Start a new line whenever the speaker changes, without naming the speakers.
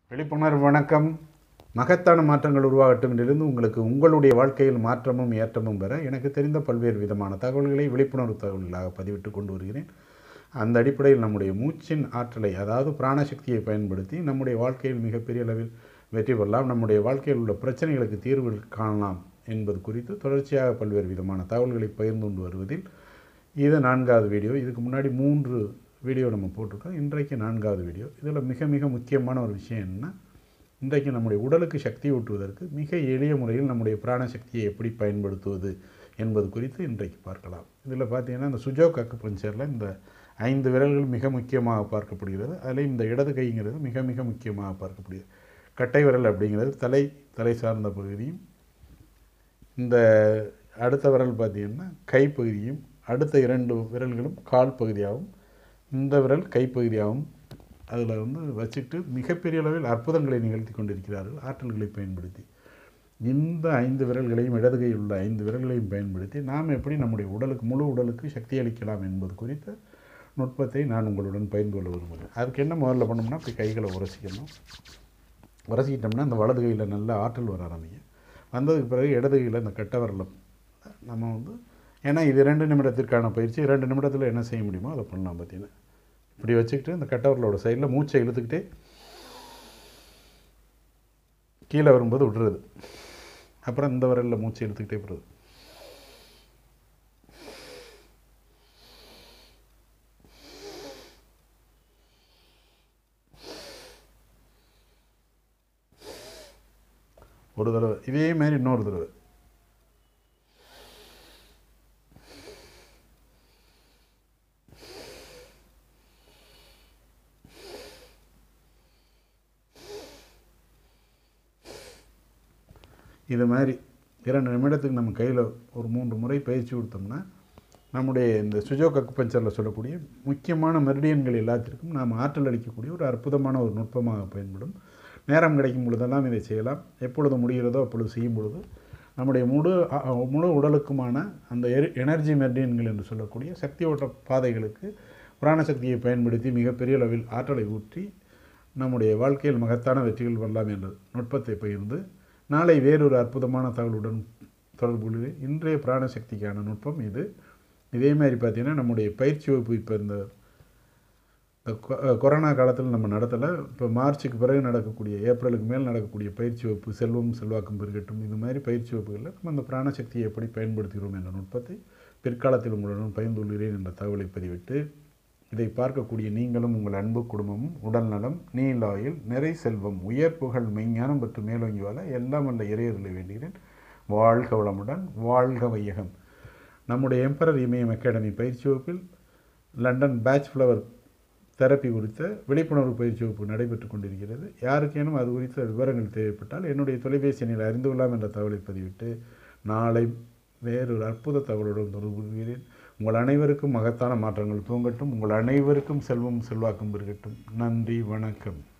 விழிப்புணர்வு வணக்கம். மகத்தான மாற்றங்கள் உருவாகட்டும் என்றிருந்து உங்களுக்கு உங்களுடைய வாழ்க்கையில் மாற்றமும் ஏற்றமும் பெற எனக்கு தெரிந்த பல்வேறு விதமான தகவல்களை விழிப்புணர்வு தகவல்களாக பதிவிட்டு கொண்டு வருகிறேன். அந்த அடிப்படையில் நம்முடைய மூச்சின் ஆற்றலை, அதாவது பிராணசக்தியை பயன்படுத்தி நம்முடைய வாழ்க்கையில் மிகப்பெரிய அளவில் வெற்றி பெறலாம், நம்முடைய வாழ்க்கையில் உள்ள பிரச்சனைகளுக்கு தீர்வு காணலாம் என்பது குறித்து தொடர்ச்சியாக பல்வேறு விதமான தகவல்களை பகிர்ந்து கொண்டு வருவதில் இது 4வது வீடியோ. இதுக்கு முன்னாடி 3 வீடியோ நம்ம போட்டிருக்கோம். இன்றைக்கு 4வது வீடியோ. இதில் மிக மிக முக்கியமான ஒரு விஷயம் என்னென்னா, இன்றைக்கு நம்முடைய உடலுக்கு சக்தி ஊட்டுவதற்கு மிக எளிய முறையில் நம்முடைய பிராணசக்தியை எப்படி பயன்படுத்துவது என்பது குறித்து இன்றைக்கு பார்க்கலாம். இதில் பார்த்தீங்கன்னா, இந்த சுஜோக் அக்குபஞ்சரில் இந்த 5 விரல்கள் மிக முக்கியமாக பார்க்கப்படுகிறது. அதில் இந்த இடது கைங்கிறது மிக மிக முக்கியமாக பார்க்கப்படுகிறது. கட்டை விரல் அப்படிங்கிறது தலை சார்ந்த பகுதியும், இந்த அடுத்த விரல் பார்த்திங்கன்னா கைப்பகுதியும், அடுத்த 2 விரல்களும் கால் பகுதியாகவும், இந்த விரல் கைப்பகுதியாகவும் அதில் வச்சுக்கிட்டு மிகப்பெரிய அளவில் அற்புதங்களை நிகழ்த்தி கொண்டிருக்கிறார்கள் ஆற்றல்களை பயன்படுத்தி. இந்த 5 விரல்களையும், இடது கையில் உள்ள 5 விரல்களையும் பயன்படுத்தி நாம் எப்படி நம்முடைய உடலுக்கு, முழு உடலுக்கு சக்தி அளிக்கலாம் என்பது குறித்த நுட்பத்தை நான் உங்களுடன் பகிர்ந்து கொள்ள விரும்புகிறேன். அதுக்கு என்ன முதல்ல பண்ணோம்னா, இப்படி கைகளை உரசிக்கணும். உரசிக்கிட்டோம்னா அந்த வலது கையில் நல்ல ஆற்றல் வர ஆரம்பிக்கும். வந்ததுக்கு பிறகு இடது கையில் இந்த கட்டை விரலை நம்ம ஏன்னா இது 2 நிமிடத்திற்கான பயிற்சி. 2 நிமிடத்தில் என்ன செய்ய முடியுமோ அதை பண்ணலாம். பார்த்தீங்கன்னா இப்படி வச்சுக்கிட்டு இந்த கட்டவரலோட சைடில் மூச்சை இழுத்துக்கிட்டே கீழே வரும்போது விடுறது. அப்புறம் இந்த விரலில் மூச்சை இழுத்துக்கிட்டே விடுறது. ஒரு தடவை இதே மாதிரி இன்னொரு தடவை. இது மாதிரி 2 நிமிடத்துக்கு நம்ம கையில் ஒரு 3 முறை பயிற்சி கொடுத்தோம்னா, நம்முடைய இந்த சுஜோக் அக்குபஞ்சரில் சொல்லக்கூடிய முக்கியமான மெரிடியன்கள் எல்லாத்திற்கும் நாம் ஆற்றல் அளிக்கக்கூடிய ஒரு அற்புதமான ஒரு நுட்பமாக பயன்படும். நேரம் கிடைக்கும் பொழுதெல்லாம் இதை செய்யலாம். எப்பொழுது முடிகிறதோ அப்பொழுது செய்யும் பொழுது நம்முடைய முழு உடலுக்குமான அந்த எனர்ஜி மெரிடியன்கள் என்று சொல்லக்கூடிய சக்தி ஓட்ட பாதைகளுக்கு பிராணசக்தியை பயன்படுத்தி மிகப்பெரிய அளவில் ஆற்றலை ஊற்றி நம்முடைய வாழ்க்கையில் மகத்தான வெற்றிகள் வரலாம் என்ற நுட்பத்தை பகிர்ந்து நாளை வேறொரு அற்புதமான தகவலுடன் தொடர்பு கொள்கிறேன். இன்றைய பிராணசக்திக்கான நுட்பம் இது. இதே மாதிரி பார்த்திங்கன்னா, நம்முடைய பயிற்சி வகுப்பு இப்போ இந்த கொரோனா காலத்தில் நம்ம நடத்தலை. இப்போ மார்ச்சுக்கு பிறகு நடக்கக்கூடிய, ஏப்ரலுக்கு மேல் நடக்கக்கூடிய பயிற்சி வகுப்பு செல்வம் செல்வாக்கும் பெருகட்டும், இது மாதிரி பயிற்சி வகுப்புகளில் நம்ம அந்த பிராணசக்தியை எப்படி பயன்படுத்துகிறோம் என்ற நுட்பத்தை பிற்காலத்தில் உங்களுடன் பகிர்ந்து கொள்கிறேன் என்ற தகவலை பதிவிட்டு, இதை பார்க்கக்கூடிய நீங்களும் உங்கள் அன்பு குடும்பமும் உடல் நலம், நீலாயில், நிறை செல்வம், உயர் புகழ், மெய்ஞானம் பெற்று மேலோங்கி வாழ எல்லாம் வல்ல இறையர்களை வேண்டுகிறேன். வாழ்க வளமுடன், வாழ்க வையகம். நம்முடைய எம்பரர் இமயம் அகாடமி பயிற்சி வகுப்பில் லண்டன் பேட்ச் ஃப்ளவர் தெரப்பி குறித்த விழிப்புணர்வு பயிற்சி வகுப்பு நடைபெற்று கொண்டிருக்கிறது. யாருக்கேனும் அது குறித்த விவரங்கள் தேவைப்பட்டால் என்னுடைய தொலைபேசி எண்ணில் அறிந்து கொள்ளலாம் என்ற தகவலை பதிவிட்டு நாளை வேறொரு அற்புத தகவலுடன் தொடர்பு கொள்கிறேன். உங்கள் அனைவருக்கும் மகத்தான மாற்றங்கள் தூங்கட்டும். உங்கள் அனைவருக்கும் செல்வம் செல்வாக்கும் பெருகட்டும். நன்றி, வணக்கம்.